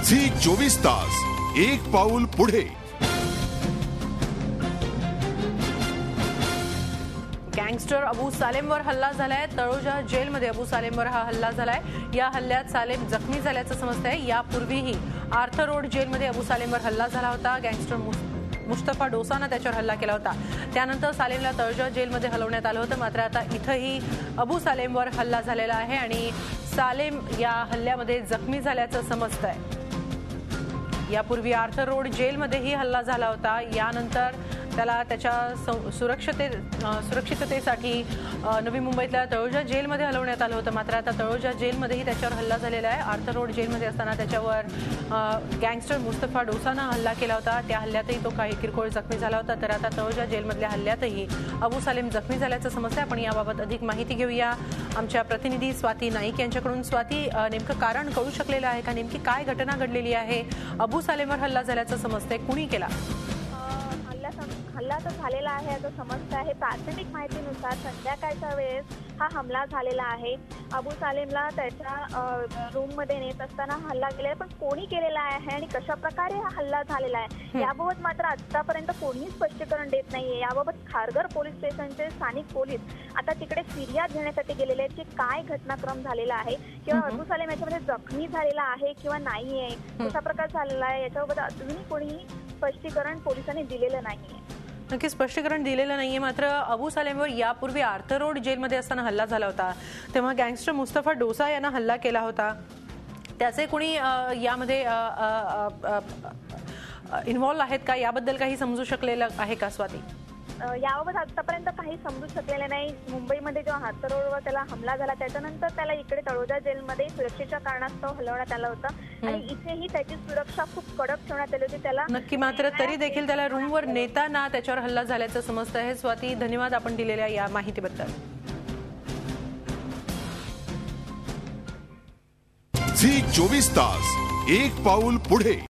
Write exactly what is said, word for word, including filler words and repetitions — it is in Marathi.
झी चोवीस तास एक पाऊल पुढे। गँगस्टर अबू सालेमवर हल्ला झालाय। तळोजा जेलमध्ये अबू सालेमवर हा हल्ला झालाय। या हल्ल्यात सालेम जखमी झाल्याचं समजतंय। यापूर्वीही आर्थर रोड जेलमध्ये अबू सालेमवर हल्ला झाला होता। गँगस्टर मुस्तफा डोसानं त्याच्यावर हल्ला केला होता। त्यानंतर सालेमला तळोजा जेलमध्ये हलवण्यात आलं होतं। मात्र आता इथंही अबू सालेमवर हल्ला झालेला आहे आणि सालेम या हल्ल्यामध्ये जखमी झाल्याचं समजतंय। यापूर्वी आर्थर रोड जेलमध्येही हल्ला झाला होता। यानंतर त्याला त्याच्या सुरक्षिते सुरक्षिततेसाठी नवी मुंबईतल्या तळोजा जेलमध्ये हलवण्यात आलं होतं। मात्र आता तळोजा जेलमध्येही त्याच्यावर हल्ला झालेला आहे। आर्थर रोड जेलमध्ये असताना त्याच्यावर गँगस्टर मुस्तफा डोसानं हल्ला केला होता। त्या हल्ल्यातही तो काही किरकोळ जखमी झाला होता। तर आता तळोजा जेलमधल्या हल्ल्यातही अबू सालेम जखमी झाल्याचं समजतंय। आपण याबाबत अधिक माहिती घेऊया आमच्या प्रतिनिधी स्वाती नाईक यांच्याकडून। स्वाती, नेमकं कारण कळू शकलेलं आहे का? नेमकी काय घटना घडलेली आहे? अबू सालेमवर हल्ला झाल्याचं समजतंय, कुणी केला? हल्ला तर झालेला आहे असं समजतं आहे। प्राथमिक माहितीनुसार संध्याकाळच्या वेळेस हा हमला झालेला आहे। अबू सालेमला त्याच्या रूममध्ये नेत असताना हल्ला केलेला, पण कोणी केलेला आहे आणि कशा प्रकारे हा हल्ला झालेला आहे याबाबत मात्र आतापर्यंत कोणीही स्पष्टीकरण देत नाहीये। याबाबत खारघर पोलीस स्टेशनचे स्थानिक पोलीस आता तिकडे फिर्याद घेण्यासाठी गेलेले आहेत की काय घटनाक्रम झालेला आहे किंवा अबू सालेम याच्यामध्ये जखमी झालेला आहे किंवा नाहीये, कशा प्रकार झालेला आहे याच्याबाबत अजूनही कोणीही स्पष्टीकरण पोलिसांनी दिलेलं नाहीये। नक्की स्पष्टीकरण दिलेलं नाहीये। मात्र अबू सालेमवर यापूर्वी आर्थर रोड जेलमध्ये असताना हल्ला झाला होता, तेव्हा गँगस्टर मुस्तफा डोसा यांना हल्ला केला होता। त्याचे कोणी यामध्ये इन्व्हॉल्व आहेत का? याबद्दल काही समजू शकलेलं आहे का स्वाती? याबाबत आतापर्यंत काही समजू शकलेलं नाही। मुंबईमध्ये जेव्हा आर्थर रोडवर त्याला हमला झाला त्याच्यानंतर त्याला इकडे तळोजा जेलमध्ये सुरक्षेच्या कारणास्तव हलवण्यात आलं होतं आणि इथेही त्याची सुरक्षा खूप कडक ठेवण्यात आली होती त्याला। नक्की, मात्र तरी देखील त्याला रूमवर नेताना त्याच्यावर हल्ला झाल्याचं समजतं आहे। स्वाती, धन्यवाद आपण दिलेल्या या माहितीबद्दल। झी चोवीस तास एक पाऊल पुढे।